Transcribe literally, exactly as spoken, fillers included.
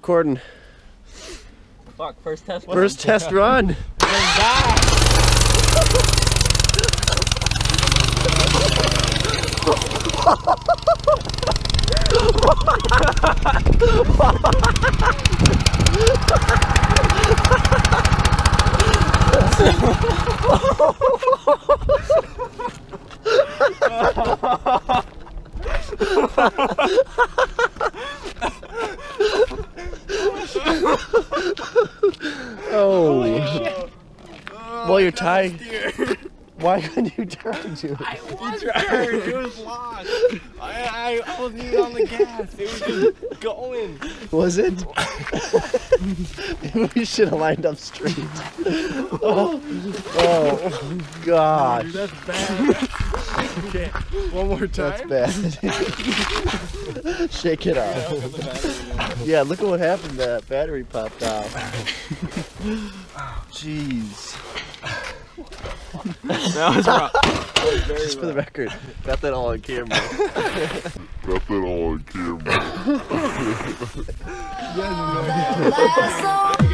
recording. Fuck, first test run. First test run. Oh. Well, you're tired. Why couldn't you turn, dude? I was turned. It was locked. I, I, I wasn't even on the gas. It was just going. Was it? Maybe we should have lined up straight. Oh, oh gosh. Dude, that's bad. Okay, one more time. That's bad. Shake it off. Yeah, look at what happened. That battery popped out. Jeez. That was rough. That was very Just for the rough. record, got that all on camera. Got that all on camera. You guys have no idea.